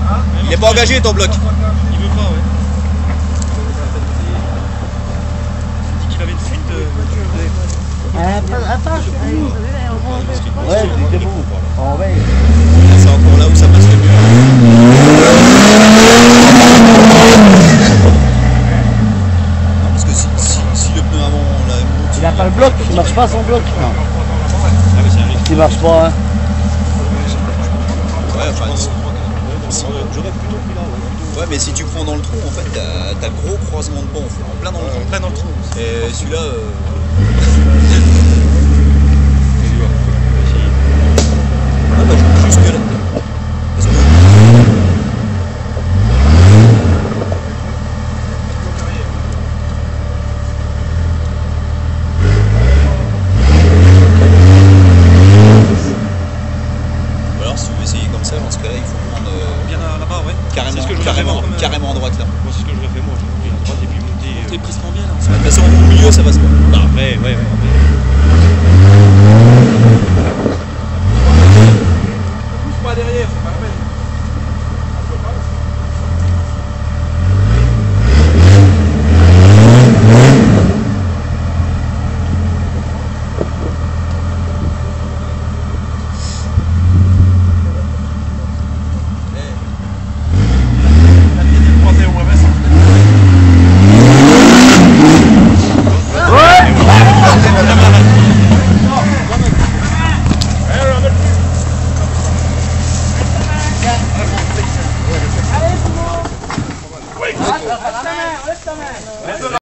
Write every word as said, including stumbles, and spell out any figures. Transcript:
Il est pas engagé ton bloc. Il veut pas, ouais. Il dit qu'il avait une fuite de... Attends, je ouais, c'est bon. On va. C'est encore là où ça passe le mieux. Non, parce que si, si, si le pneu avant on l'a monté. Il a pas le bloc, il marche pas son bloc. Non. Ah, mais c'est un risque. Il marche pas, hein. Ouais, enfin. J'aurais plutôt pris là, ouais. Ouais, mais si tu prends dans le trou, en fait, t'as as le gros croisement de pont en plein dans le trou. Plein dans le trou. Et celui-là. Euh... Ah bah jusque là. Parce que... Ou alors si vous essayez comme ça, dans ce cas-là, il faut prendre euh... bien là-bas, ouais. Carrément, ce que je carrément, comme, euh... carrément à droite là. Moi c'est ce que je ferais moi, je pris à droite et puis monter. Euh... T'es presque bien là. De toute façon au milieu ça passe pas. Non, après, ouais, ouais. Pousse pas derrière, c'est pas la peine.